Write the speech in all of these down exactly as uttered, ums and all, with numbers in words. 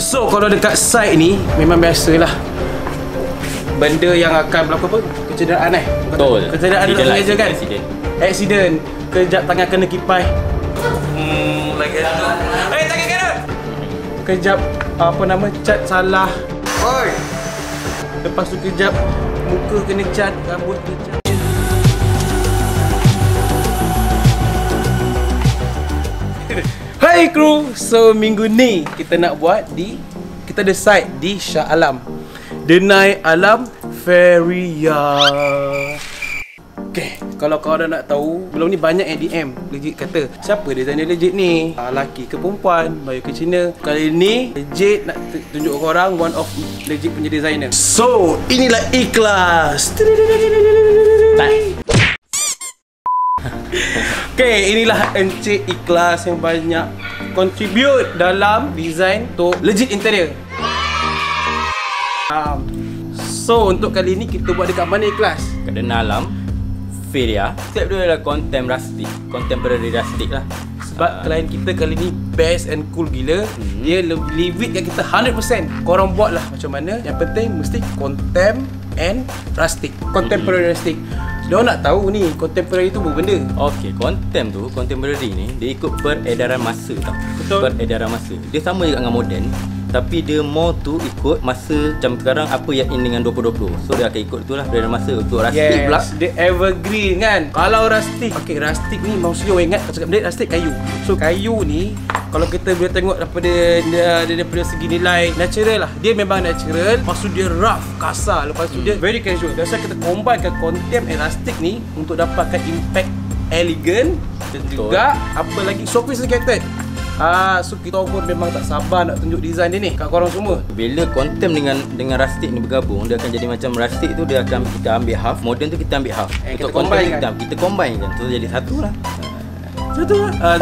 So kalau dekat site ni memang biasalah benda yang akan berlaku apa? Kecederaan eh? Betul. Kecederaan dalam sengaja kan? Accident. Accident. Kejap tangan kena kipai. Hmm, lagi tu. Eh, tangan kanan. Kejap apa nama cat salah. Oi. Lepas tu kejap muka kena cat, rambut kena cat. Hai kru, so minggu ni kita nak buat di kita ada site di Shah Alam, Denai Alam Feria. Okay, kalau korang nak tahu, belum ni banyak yang D M legit kata, siapa designer legit ni? Ah, laki ke perempuan, Melayu ke Cina? Kali ni legit nak tunjuk korang one of legit punya designer. So, inilah Ikhlas. Okay, inilah Encik Ikhlas yang banyak contribute dalam design untuk legit interior. um, So, untuk kali ni kita buat dekat mana Ikhlas? Kat Denai Alam Feria. Step dia adalah contempt rustic, contemporary rustic lah. Sebab uh, klien kita kali ni best and cool gila. hmm. Dia leave it kat kita one hundred percent. Korang buat lah macam mana. Yang penting mesti contempt and rustic, contemporary hmm. rustic. Diorang nak tahu ni contemporary tu apa benda. Okay, contempt tu, contemporary ni dia ikut peredaran masa tau. Betul. Peredaran masa. Dia sama juga dengan modern, tapi dia more tu ikut masa. Macam sekarang apa yang in dengan dua puluh dua puluh. So dia akan ikut itulah peredaran masa. Untuk rustic yes, pula, dia evergreen kan. Kalau rustic, okay, rustic ni maksudnya orang ingat cakap dia rustic kayu. So kayu ni kalau kita boleh tengok daripada dia, dia daripada segi nilai natural lah. Dia memang natural. Lepas tu dia rough, kasar. Lepas tu dia very casual. That's why kita combinekan contempt and rustic ni untuk dapatkan impact elegant dan juga apa lagi sophisticated. Ah, so kita pun memang tak sabar nak tunjuk design dia ni kat korang semua. bila contempt dengan dengan rustic ni bergabung, dia akan jadi macam rustic tu dia akan kita ambil half, modern tu kita ambil half. Eh, untuk kita combine kan? kita, kita combine kan. Tu jadi satu lah. Satu lah. Ah,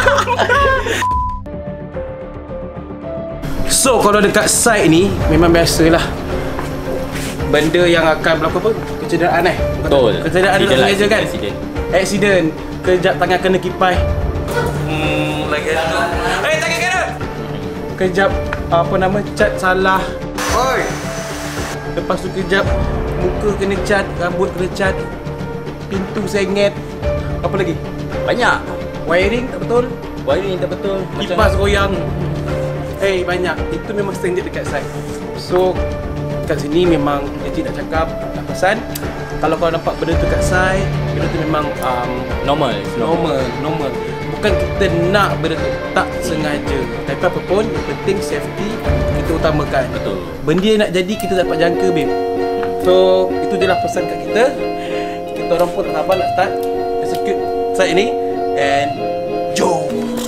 so kalau dekat site ni memang biasalah benda yang akan berlaku apa? Kecederaan eh? Betul. Kecederaan dalam sengaja kan? Accident. Accident. Kejap tangan kena kipai. Hmm, lagi tu. Eh, tangan kanan. Kejap apa nama cat salah. Oi. Lepas tu kejap muka kena cat, rambut kena cat, pintu sengit. Apa lagi? Banyak. Wiring tak betul. Wiring tak betul. Kipas goyang. Eh, hey, banyak. Itu memang standard dekat site. So, kat sini memang legit nak cakap, nak pesan. Kalau kau nampak benda tu kat site, benda tu memang um, normal, normal, normal. Bukan kita nak benda tu, tak sengaja. Tapi apa pun, yang penting safety kita utamakan. Betul. Benda yang nak jadi kita dapat jangka, babe. So, itu je lah pesan kat kita. Kita orang pun tak sabar nak start execute site ni. And jom.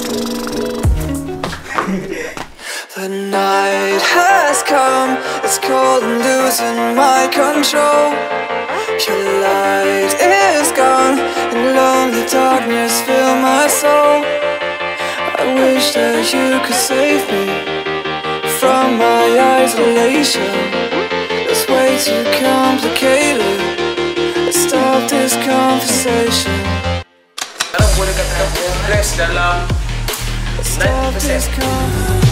The night has come, it's cold and losing my control. Your light is gone, and lonely darkness fill my soul. I wish that you could save me from my isolation. It's way too complicated. Let's stop this conversation. Sekarang boleh katakan progress dalam Stop this conversation.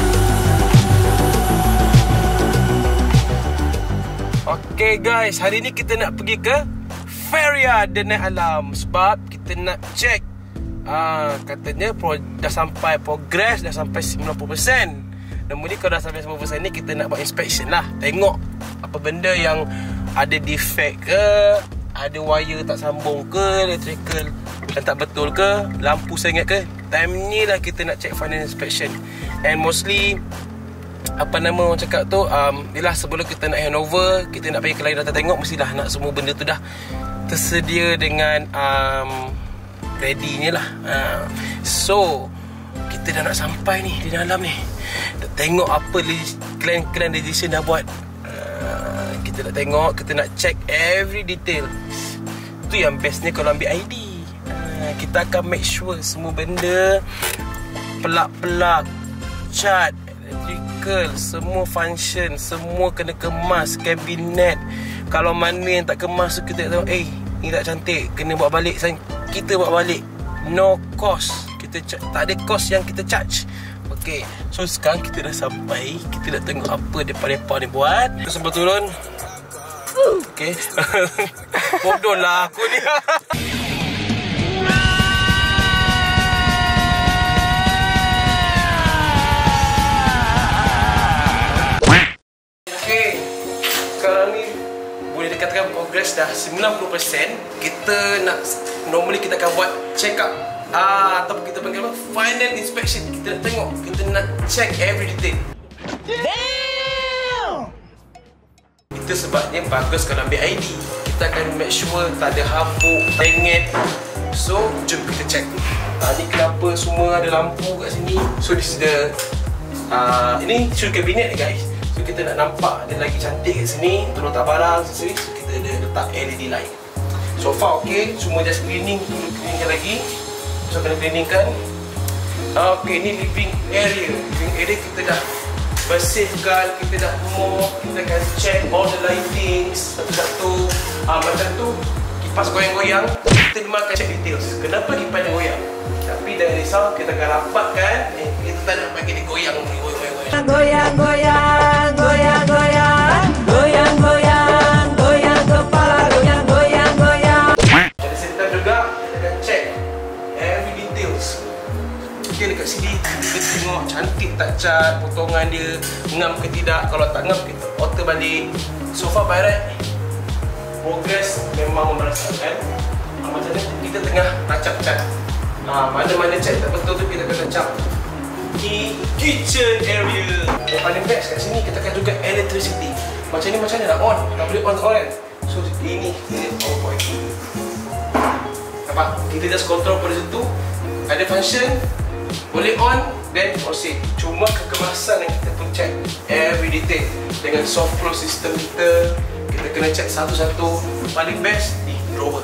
Okay guys, hari ni kita nak pergi ke Feria Denai Alam sebab kita nak check. Ah, katanya pro, dah sampai progress, dah sampai sembilan puluh peratus. Namun ni kalau dah sampai sembilan puluh peratus ni kita nak buat inspection lah. Tengok apa benda yang ada defect ke, ada wire tak sambung ke, electrical yang tak betul ke, lampu sengit ke. Time ni lah kita nak check final inspection. And mostly apa nama orang cakap tu, um, yelah sebelum kita nak handover, kita nak bagi klien datang tengok, mestilah nak semua benda tu dah tersedia dengan um, ready-nya lah. uh, So kita dah nak sampai ni di dalam ni. Nak tengok apa klien-klien registration dah buat. uh, Kita nak tengok, kita nak check every detail. Tu yang bestnya kalau ambil I D. uh, Kita akan make sure semua benda, pelak-pelak, cat, electrical, semua function, semua kena kemas, kabinet. Kalau mana yang tak kemas tu kita tahu, eh, ni tak cantik, kena buat balik. Kita buat balik. No cost. Kita tak ada cost yang kita charge. Okay, so sekarang kita dah sampai. Kita nak tengok apa depa-depa ni buat. Kita sampai turun. Okay. Bodoh lah aku ni. Okay, sekarang ni boleh dikatakan progress dah sembilan puluh peratus. Kita nak, normally kita akan buat check up, ah, ataupun kita panggil apa, final inspection. Kita nak tengok, kita nak check every detail. Damn! Itu sebabnya bagus kalau ambil I D. Kita akan make sure tak ada habuk, tengit. So, jom kita check. Ah, ni kenapa semua ada lampu kat sini. So, this is the ah, ini shoe cabinet guys. So, kita nak nampak dia lagi cantik kat sini. Untuk letak barang, sendiri. So, kita ada letak L E D light. So far okay, semua just cleaning, cleaningkan lagi. So kena cleaningkan. Okay, ni living area. Living area kita dah bersihkan, kita dah mop, kita akan check all the lightings satu-satu. Ah, macam tu, kipas goyang-goyang, kita memang akan check details. Kenapa kipas dia goyang? Tapi dari risau, kita akan rapatkan. Eh, kita tak nak bagi dia goyang, goyang-goyang. Goyang-goyang, goyang-goyang, goyang-goyang, goyang kepala, goyang-goyang. Dekat sini kita tengok cantik tak cat, potongan dia ngam ke tidak. Kalau tak ngam kita alter balik. So far by right, progress memang merasakan. Ha, macam ni kita tengah touch up cat. Ha, mana-mana cat tak betul tu kita kena touch up. Di kitchen area yang paling best kat sini, kita akan juga electricity. Macam ni macam ni nak on, tak boleh on on kan. So ini kita on point. Nampak? Kita just control pada situ. Ada function, boleh on, then proceed. Cuma kekemasan yang kita pun check every detail. Dengan soft close system kita, kita kena check satu-satu. Paling best di drawer.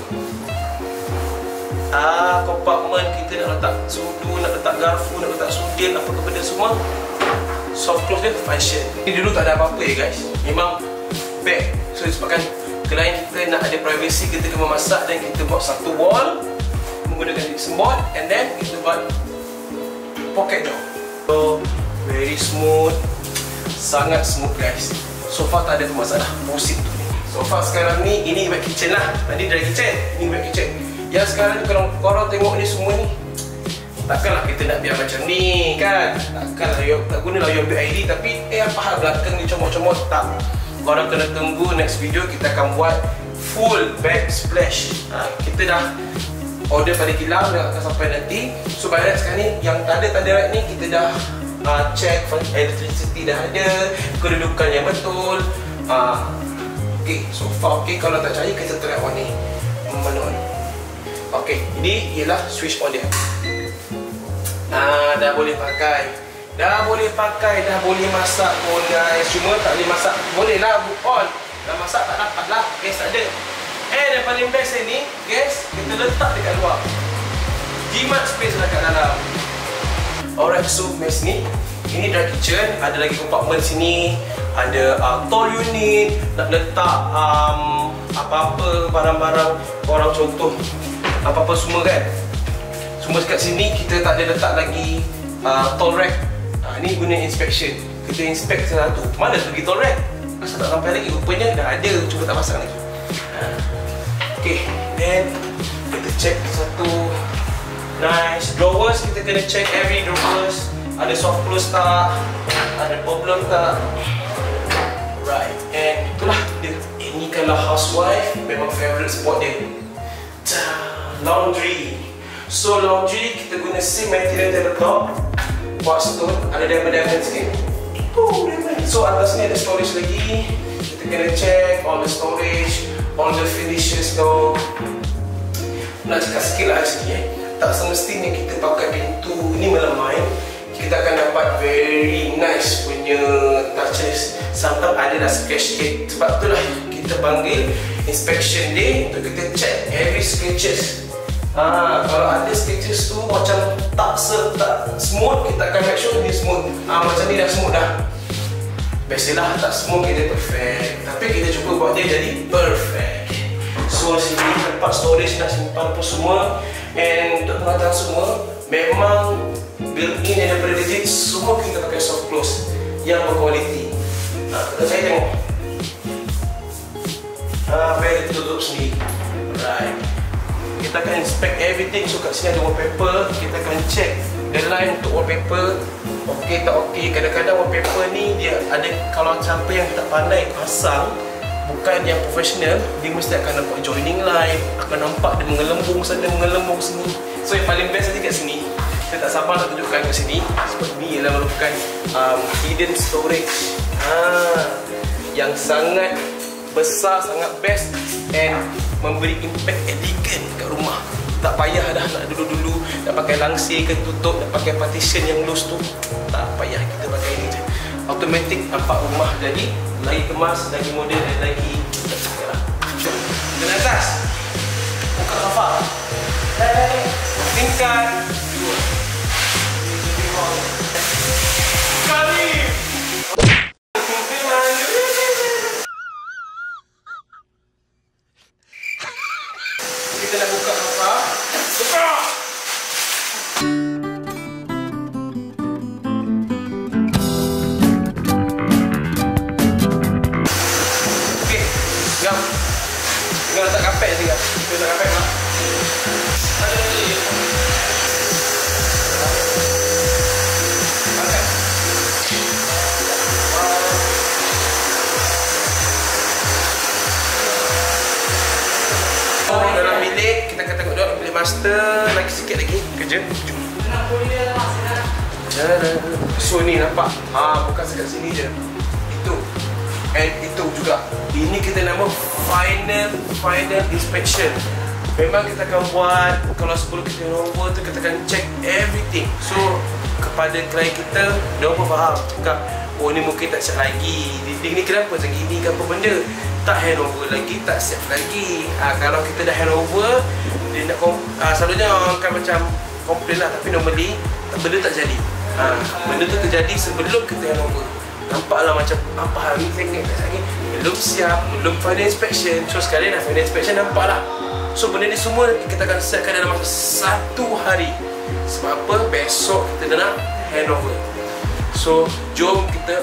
Ah, compartment kita nak letak sudu, nak letak garfu, nak letak sudin, apa ke benda semua. Soft close dia function. Ini dulu tak ada apa-apa ya guys. Memang bag. So disebabkan klien kita nak ada privacy, kita kena memasak dan kita buat satu wall menggunakan gypsum board, and then kita buat pocket door. So very smooth, sangat smooth guys. So far tak ada masalah. Pusing tu ni. So far sekarang ni, ini wet kitchen lah. Tadi dari kitchen, ini wet kitchen. Yang sekarang kalau korang tengok ni semua ni, takkanlah kita nak biar macam ni kan. Takkanlah you, tak gunalah you ambil I D tapi eh apa hal belakang ni comot-comot. Tak. Korang kena tunggu next video, kita akan buat full backsplash. Ha, kita dah order pada kilang, dah akan sampai nanti. So by right sekarang ni, yang tanda tanda right ni kita dah uh, check electricity dah ada, kedudukan yang betul. uh, Ok, so far ok. Kalau tak percaya kita try on ni. Mana on? Ok, ini ialah switch on dia. Ah, dah boleh pakai. Dah boleh pakai, dah boleh masak pun guys. Cuma tak boleh masak, boleh lah on. Dah masak tak dapat lah, guys tak ada. Eh, yang paling best ni, guys, kita letak dekat luar. Jimat space lah kat dalam. Alright, so mesh ni, ini dry kitchen. Ada lagi compartment sini. Ada uh, tall unit. Nak letak um, apa-apa barang-barang orang, contoh apa-apa semua kan. Semua dekat sini. Kita tak ada letak lagi uh, tall rack. uh, Ni guna inspection. Kita inspect satu. Mana pergi tall rack? Asal tak sampai lagi. Rupanya dah ada, cuma tak pasang lagi. uh. Okay, then kita check satu. Nice. Drawers, kita kena check every drawers. Ada soft close tak? Ada problem tak? Right, and itulah dia. Ini kalau housewife, memang favourite spot dia. Laundry. So laundry, kita guna same material tabletop. Buat stone, ada diamond-diamond sikit. Oh, diamond. So atas ni ada storage lagi. Kita kena check all the storage, all the finishes tu. Nak cakap sikit lah sini eh. Tak semestinya kita pakai pintu ni melemai. Kita akan dapat very nice punya touches. Sometimes ada dah scratch sikit. Sebab itulah kita panggil inspection day untuk kita check every sketches. Ah, kalau ada sketches tu macam tak tak smooth, kita akan make sure dia smooth. Ah, macam ni dah smooth dah. Biasalah tak smooth kita perfect, tapi kita cuba buat dia jadi perfect. So sini tempat storage nak simpan apa semua. And untuk pengetahuan semua, memang built-in and pre-rigid, semua kita pakai soft close yang berkualiti. Nah, kalau saya tengok Ah, uh, kita tutup sendiri. Right. Kita akan inspect everything. So kat sini ada wallpaper. Kita akan check the line untuk wallpaper. Okey tak okey. Kadang-kadang wallpaper ni dia ada, kalau siapa yang tak pandai pasang, bukan yang profesional, dia mesti akan nampak joining line, akan nampak dia mengelembung sana, mengelembung sini. So yang paling best nanti kat sini, saya tak sabar nak tunjukkan kat sini. Sebab ni ialah merupakan um, hidden storage. Ah, yang sangat besar, sangat best and memberi impact elegant kat rumah. Tak payah dah nak dulu-dulu nak pakai langsir ke tutup, nak pakai partition yang loose tu. Tak payah, kita pakai ini je. Automatic nampak rumah jadi lagi kemas, lagi moden dan lagi lah. Jom, kita naik atas. Buka sofa. Hey, tingkat dua. Kali. Kita nak buka sofa. Buka! Okey, jom. Tinggal letak kapet tinggal. Kita letak kapet lah. Ada lagi. Angkat. Oh, dalam bilik, kita akan tengok dulu bilik master. Lagi sikit lagi kerja. Jom. So ni nampak, ah, bukan sekat sini je. Itu and itu juga. Ini kita nama final final inspection. Memang kita akan buat, kalau sebelum kita handover tu kita akan check everything. So kepada klien kita, dia pun faham cakap, oh ni mungkin tak siap lagi, dinding ni kenapa macam gini ke apa benda, tak handover lagi, tak siap lagi. Ha, kalau kita dah handover, dia nak ha, selalunya orang akan macam komplain lah, tapi normally benda tak jadi. Ha, benda tu terjadi sebelum kita handover. Nampaklah macam apa hal ni, tengok kat sini belum siap, belum final inspection. So sekali dah final inspection, nampaklah. So benda ni semua kita akan siapkan dalam masa satu hari. Sebab apa? Besok kita dah nak handover. So jom kita.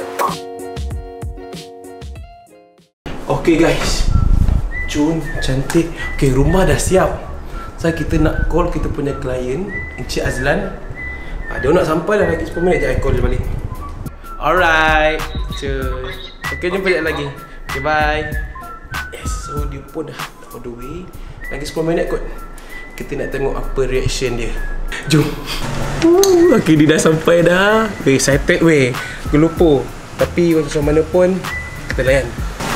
Okay guys, Jun cantik. Okay, rumah dah siap. So kita nak call kita punya klien, Encik Azlan. ha, Dia nak sampai dah lagi sepuluh minit je, I call dia balik. Alright, cuy. Okay, jumpa sekejap lagi. Okay, bye. Yes, so dia pun dah on the way. Lagi sepuluh minit kot. Kita nak tengok apa reaction dia. Jom. uh, Okay, dia dah sampai dah. Weh, excited weh. Gelupo. Tapi macam mana pun kita layan.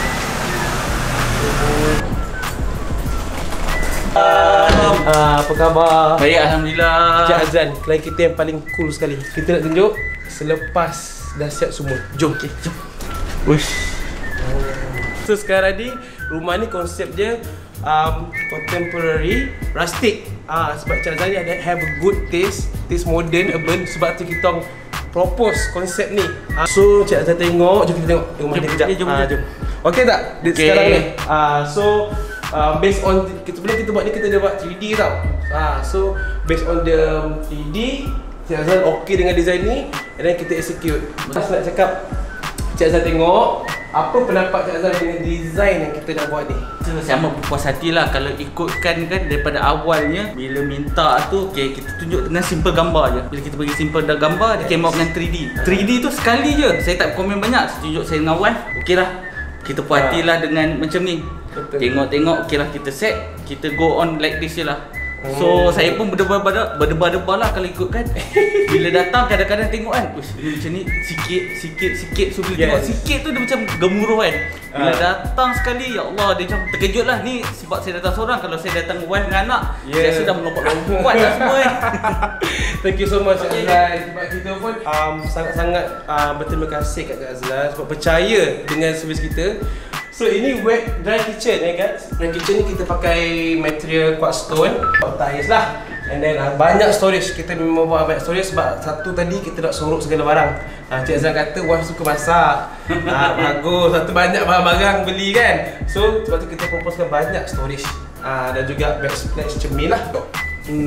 Uh, apa khabar? Baik, Alhamdulillah. Encik Azlan, klien kita yang paling cool sekali. Kita nak tunjuk selepas dah siap semua. Jom. Okay, jom. Uish. So sekarang ni, rumah ni konsep dia um, contemporary, rustic. Ah, sebab Encik Azlan ni ada have a good taste, taste modern, urban. Sebab tu kita propose konsep ni. Ah, so Encik Azlan tengok, jom kita tengok rumah jom, dia kejap. Jom, ah, jom. jom. Okay tak? Okay. Sekarang ni. Ah, so Uh, based on, kita sebelum kita buat ni, kita dah buat three D tau. uh, So based on the three D, Encik Azlan okay dengan design ni, and then kita execute. Lepas nak cakap, Encik Azlan tengok apa pendapat Encik Azlan dengan design yang kita dah buat ni. So, saya amat berpuas hati lah kalau ikutkan kan daripada awalnya. Bila minta tu, okay, kita tunjuk dengan simple gambar je. Bila kita bagi simple dah gambar, dia came out dengan three D. three D tu sekali je, saya tak komen banyak. Saya tunjuk saya dengan wife, okay lah. Kita puas hati lah dengan macam ni. Tengok-tengok, okey lah, kita set, kita go on like this je lah. So hmm. saya pun berdebar-debar berdebar-debar lah kalau ikutkan. Bila datang kadang-kadang tengok kan, uish, macam ni sikit sikit sikit. So bila yes. tengok sikit tu dia macam gemuruh kan. Bila uh. datang sekali, ya Allah, dia macam terkejut lah. Ni sebab saya datang seorang, kalau saya datang wife dengan anak, yeah. saya sudah melompat-lompat lah semua kan. Thank you so much Cik Azlan. Sebab kita pun um, sangat-sangat uh, berterima kasih kat Cik Azlan sebab percaya dengan servis kita. So ini wet dry kitchen eh guys. Dry kitchen ni kita pakai material quartz stone, tiles lah. And then uh, banyak storage. Kita memang buat banyak storage sebab satu tadi kita nak sorok segala barang. uh, Cik Azlan kata wife suka masak. uh, Bagus, satu banyak barang-barang beli kan. So sebab tu kita proposekan banyak storage. uh, Dan juga backsplash cermin lah. hmm.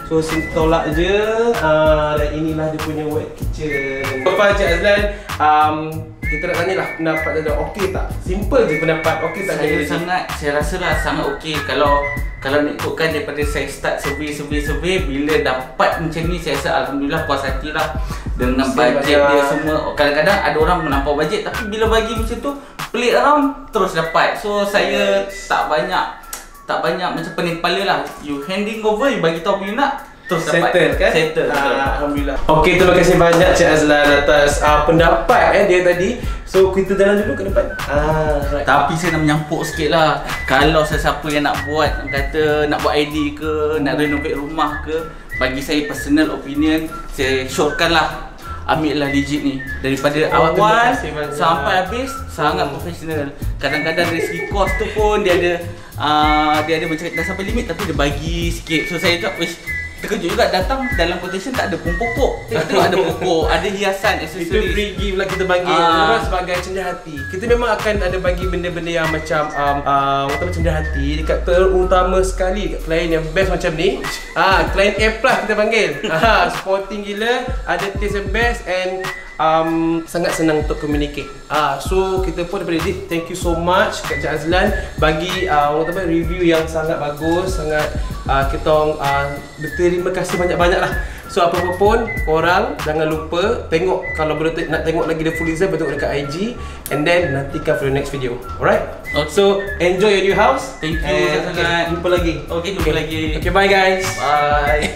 So sini tolak je. uh, Dan inilah dia punya wet kitchen. Apa Cik Azlan, um, kita nak tanya lah pendapat dia, okey tak? Simple je pendapat, okey tak? Saya sangat, saya rasa lah sangat okey. Kalau kalau nak ikutkan daripada saya start survey survey survey, bila dapat macam ni saya rasa alhamdulillah puas hati lah. Dengan bajet dia semua. Kadang-kadang ada orang melampau bajet, tapi bila bagi macam tu play around terus dapat. So saya tak banyak tak banyak macam pening kepala lah. You handing over, you bagi tahu apa you nak, terus dapat. Settle kan? Settle. Ah, Alhamdulillah. Okey, terima kasih banyak Cik Azlan atas uh, pendapat eh, dia tadi. So kita jalan dulu ke depan. Ah, right. Tapi saya nak menyampuk sikit lah. Kalau sesiapa yang nak buat, kata nak buat I D ke, nak renovate rumah ke, bagi saya personal opinion, saya syorkan lah, ambil lah legit ni. Daripada Oh, awal terima kasih sampai banyak. habis, sangat profesional. Kadang-kadang dari segi kos tu pun dia ada uh, dia ada macam dah sampai limit tapi dia bagi sikit. So saya cakap, wish, terkejut juga datang dalam quotation tak ada pun pokok. Tengok ada pokok, ada hiasan, Itu aksesoris. free gift lah kita bagi. Ah. uh, sebagai cendah hati. Kita memang akan ada bagi benda-benda yang macam um, uh, orang cendah hati dekat terutama sekali dekat klien yang best macam ni. Ah, klien A plus kita panggil. Ah, sporting gila, ada taste yang best and um, sangat senang untuk communicate. Ah, so kita pun daripada Dit, thank you so much Kak Cik Azlan bagi uh, orang kata review yang sangat bagus, sangat uh, kita orang uh, berterima kasih banyak-banyak lah. So apa-apa pun korang jangan lupa tengok, kalau boleh te- nak tengok lagi The Full Design, tengok dekat I G and then nantikan for the next video. Alright? Okay. So enjoy your new house. Thank you And, sangat. okay, jumpa lagi. Okay, jumpa lagi. Okay, bye guys. Bye.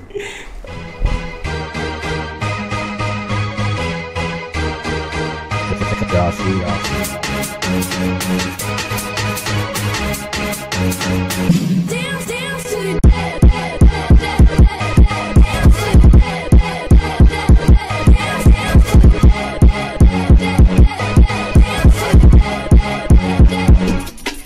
Dance, dance to the dead, dead, dead, dead, dead, dead, dance to the dead, dead, dead, dead, dead, dance, dance to the dead, dead, dead, dead, dead, dance to the dead, dead, dead,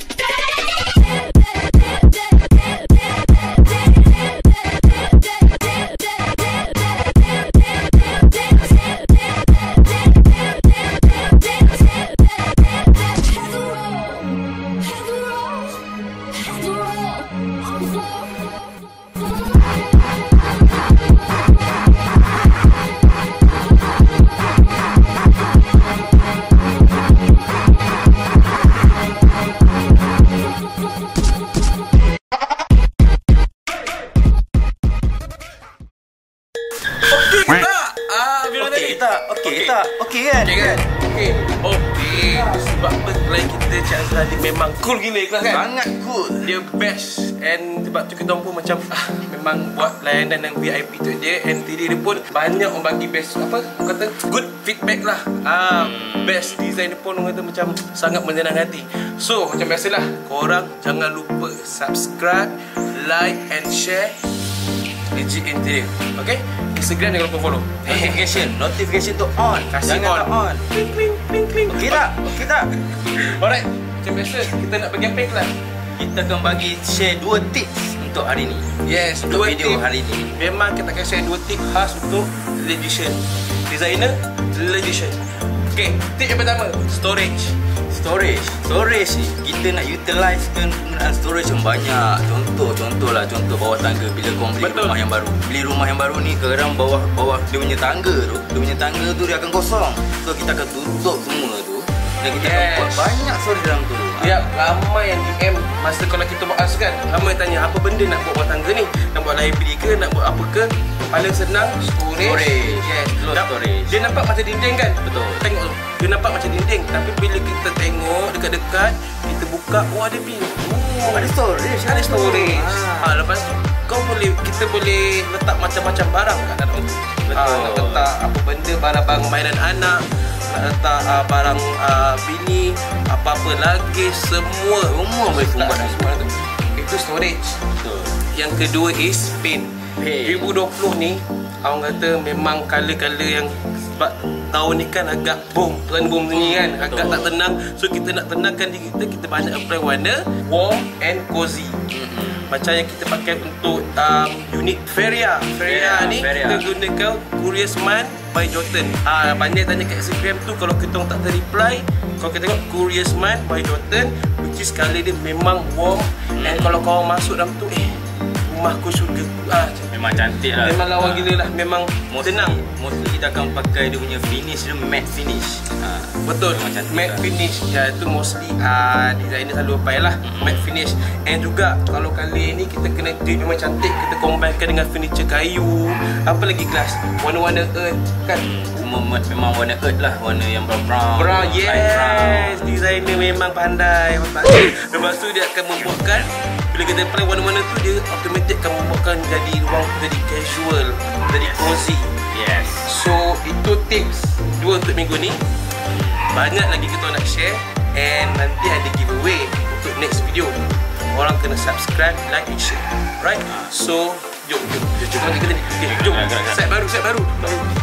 Okey tak? Okey tak? Okey kan? Okey kan? Okey. Okey. Sebab apa klien kita Cik Azlan ni memang cool gila ikhlas kan? Sangat cool. Dia best. And sebab tu kita orang pun macam ah, memang buat layanan yang V I P tu dia. And tadi dia pun banyak orang bagi best apa? Orang kata good feedback lah. Ah, hmm. Best design dia pun orang kata macam sangat menyenang hati. So macam biasalah, korang jangan lupa subscribe, like and share Legit Interior. Okay? Instagram jangan lupa follow. Notification, notification tu on. Kasih Jangan on. tak on. Kling kling kling kling. Okey tak? Okey tak? Alright. Macam biasa kita nak bagi apa kelas? Kita akan bagi share dua tips untuk hari ni. Yes, Untuk dua video tip. hari ni. Memang kita akan share dua tip khas untuk Legician. Designer Legician. Okay, tip yang pertama, storage. Storage. Storage ni kita nak utilizekan penggunaan storage yang banyak. Contoh, contohlah contoh bawah tangga bila kau beli Betul. rumah yang baru. Beli rumah yang baru ni kadang bawah bawah dia punya tangga tu, dia punya tangga tu dia akan kosong. So kita akan tutup semua tu dan kita Yes. akan buat banyak storage dalam tu. Ya, ramai yang D M masa kalau kita buat as kan. Ramai tanya apa benda nak buat bawah tangga ni? Nak buat library ke, nak buat apa ke? Paling senang storage. Storage. Yes, Load Namp- storage. Dia nampak macam dinding kan? Betul. Tengok tu. Dia nampak macam dinding, tapi bila kita tengok dekat-dekat, kita buka, oh ada pintu. Oh, ada storage. Ada storage. Ah. Ha, lepas tu kau boleh kita boleh letak macam-macam barang kat dalam tu. Betul. Ha, nak letak apa benda barang-barang mainan anak, nak letak uh, barang uh, bini, apa-apa lagi, semua Semua boleh letak buat dalam semua tu. Itu storage. Betul. Yang kedua is paint. Paint. dua ribu dua puluh ni orang kata memang color-color yang sebab tahun ni kan agak boom, trend boom ni kan, agak Betul. tak tenang. So kita nak tenangkan diri kita, kita banyak apply warna warm and cozy. Mm-mm. Macam yang kita pakai untuk um, unit Feria. Feria Feria, ni Feria. kita gunakan Curious Mind by Jotun. Ah, banyak tanya kat Instagram tu, kalau kita orang tak ter-reply, kalau kita tengok Curious Mind by Jotun, which is colour dia memang warm. And kalau kau masuk dalam tu, eh, rumah rumah aku suka. Ah, Memang cantik lah. memang lawa gila lah. Memang Mostly, tenang. mostly kita akan pakai dia punya finish dia matte finish. Ha. Betul, Memang cantik matte lah. finish. Ya, itu mostly uh, designer selalu pakai lah, Mm-hmm. matte finish. And juga kalau kali ni kita kena treat memang cantik, kita combinekan dengan furniture kayu, apa lagi glass, warna-warna earth kan. Semua me- memang warna earth lah, warna yang brown brown. Brown, light yes. brown. Designer memang pandai. Lepas tu dia akan membuatkan, bila kita apply warna-warna tu, dia automatic akan membuatkan jadi ruang jadi casual, jadi cozy. Yes. So itu tips dua untuk minggu ni. Banyak lagi kita nak share. And nanti ada giveaway untuk next video. Orang kena subscribe, like and share. Right? So jom, jom, jom, jom, jom, jom, jom, jom. Gerak, gerak, gerak. Set baru, set baru, baru.